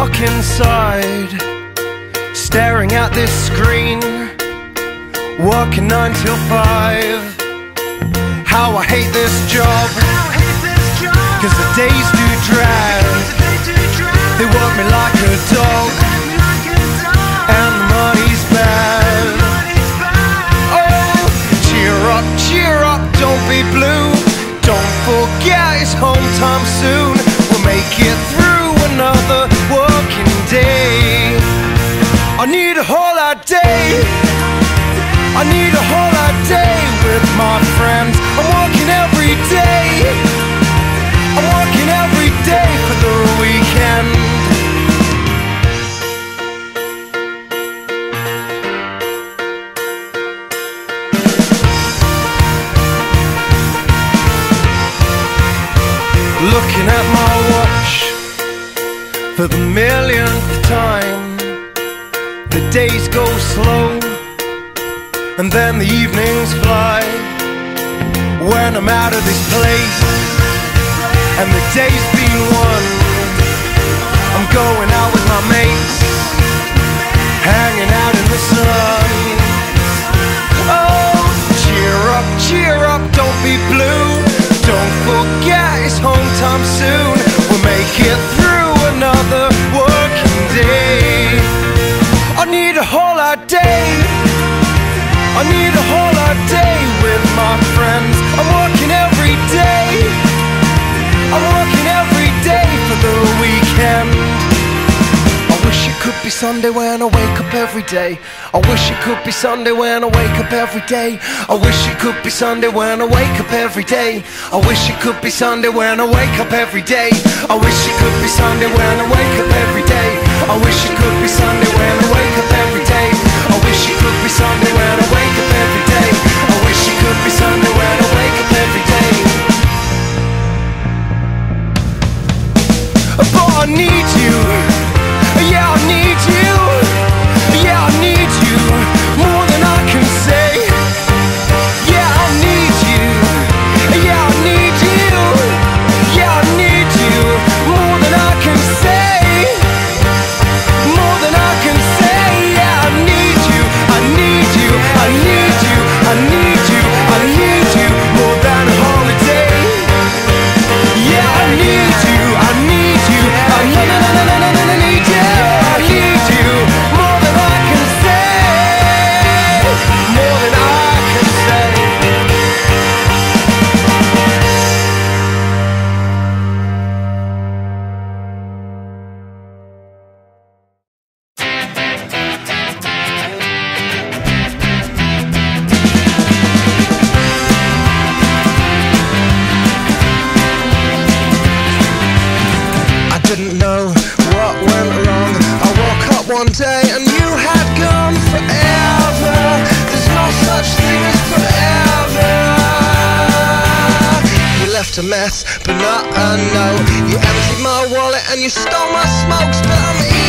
stuck inside, staring at this screen, working 9 till 5. How I hate this job, cause the days do drag. They work me like a dog, and the money's bad. Oh, cheer up, don't be blue. Don't forget it's home time soon. We'll make it through another working day. I need a holiday, I need a holiday with my friends. I'm working every day, I'm working every day for the weekend. Looking at my watch for the millionth time. The days go slow, and then the evenings fly. When I'm out of this place and the day's been won, I'm going out with my mates, hanging out in the sun. Oh, cheer up, don't be blue. Don't forget it's home time soon. We'll make it through another working day. I need a holiday, I need a holiday with my friends. I'm working every day, I'm working every day for the weekend. I wish it could be Sunday when I wake up every day. I wish it could be Sunday when I wake up every day. I wish it could be Sunday when I wake up every day. I wish it could be Sunday when I wake up every day. I wish it could be Sunday when I wake up every day. I wish it could be Sunday when I wake up every day. I wish it could be Sunday when I wake up every day. I wish it could be Sunday when I wake up every day. But I need you, yeah I need you, yeah I need you more than I can say. Yeah I need you, yeah I need you, yeah I need you more than I can say. More than I can say. Yeah I need you, I need you, I need you, I need you, I need you more than a holiday. Yeah I need you, I need you, I need you, I need you more than I can say. More than I can say. I didn't know what went wrong. I woke up one day and you had gone forever. There's no such thing as forever. You left a mess, but not a no. You emptied my wallet and you stole my smokes, but I'm